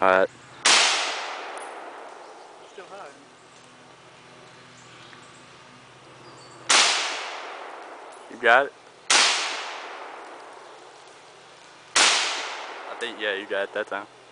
Alright. Still high. You got it? I think, yeah, you got it that time.